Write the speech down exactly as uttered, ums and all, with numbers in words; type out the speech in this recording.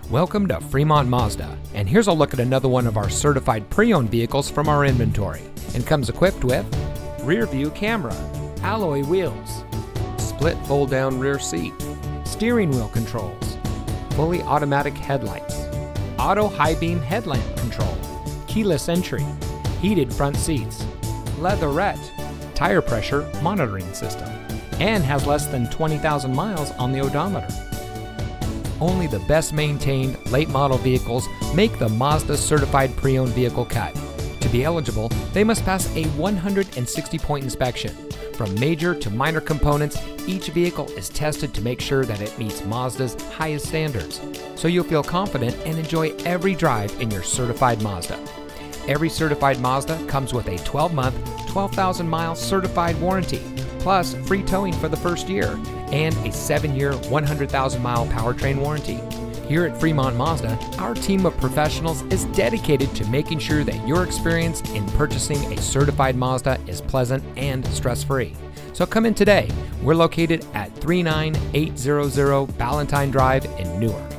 Welcome to Fremont Mazda, and here's a look at another one of our certified pre-owned vehicles from our inventory, and comes equipped with rear view camera, alloy wheels, split fold down rear seat, steering wheel controls, fully automatic headlights, auto high beam headlamp control, keyless entry, heated front seats, leatherette, tire pressure monitoring system, and has less than twenty thousand miles on the odometer. Only the best maintained late model vehicles make the Mazda Certified Pre-Owned Vehicle cut. To be eligible, they must pass a one hundred sixty point inspection. From major to minor components, each vehicle is tested to make sure that it meets Mazda's highest standards, so you'll feel confident and enjoy every drive in your certified Mazda. Every certified Mazda comes with a twelve month, twelve thousand mile certified warranty, plus free towing for the first year, and a seven year, one hundred thousand mile powertrain warranty. Here at Fremont Mazda, our team of professionals is dedicated to making sure that your experience in purchasing a certified Mazda is pleasant and stress-free. So come in today. We're located at three nine eight hundred Ballantine Drive in Newark.